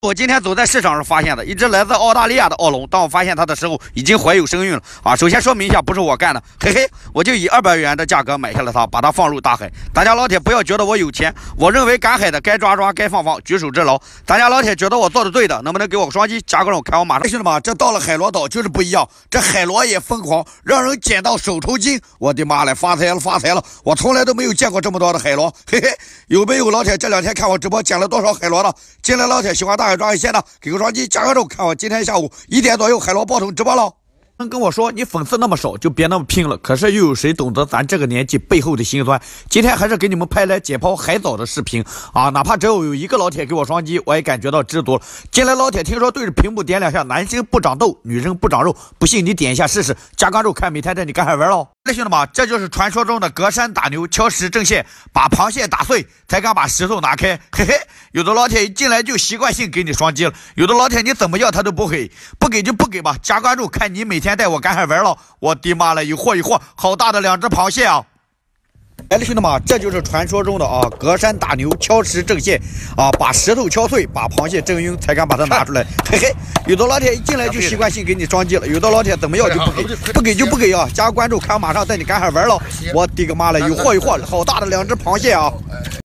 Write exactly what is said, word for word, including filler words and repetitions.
我今天走在市场上发现的一只来自澳大利亚的澳龙，当我发现它的时候，已经怀有身孕了啊！首先说明一下，不是我干的，嘿嘿，我就以二百元的价格买下了它，把它放入大海。大家老铁不要觉得我有钱，我认为赶海的该抓抓，该放放，举手之劳。大家老铁觉得我做的对的，能不能给我个双击加个肉，看我马上？兄弟们，这到了海螺岛就是不一样，这海螺也疯狂，让人捡到手抽筋。我的妈嘞，发财了发财了！我从来都没有见过这么多的海螺，嘿嘿，有没有老铁这两天看我直播捡了多少海螺的？进来老铁喜欢大海抓海鲜的，给个双击加个肉，看我今天下午一点左右海螺爆桶直播了。能跟我说你粉丝那么少就别那么拼了，可是又有谁懂得咱这个年纪背后的辛酸？今天还是给你们拍来解剖海藻的视频啊！哪怕只有有一个老铁给我双击，我也感觉到知足了。进来老铁听说对着屏幕点两下，男生不长痘，女生不长肉，不信你点一下试试，加关注看每天带你赶海玩喽。兄弟们，这就是传说中的隔山打牛，敲石正线，把螃蟹打碎才敢把石头拿开。嘿嘿，有的老铁一进来就习惯性给你双击了，有的老铁你怎么要他都不给，不给就不给吧，加关注看你每天带我赶海玩了。我的妈了，有货有货，好大的两只螃蟹啊！哎，兄弟们，这就是传说中的啊，隔山打牛，敲石正线啊，把石头敲碎，把螃蟹震晕，才敢把它拿出来。嘿嘿，有的老铁一进来就习惯性给你双击了，有的老铁怎么要就不给，不给就不给啊！加关注，看马上带你赶海玩了。我的个妈了，有货有货，好大的两只螃蟹啊！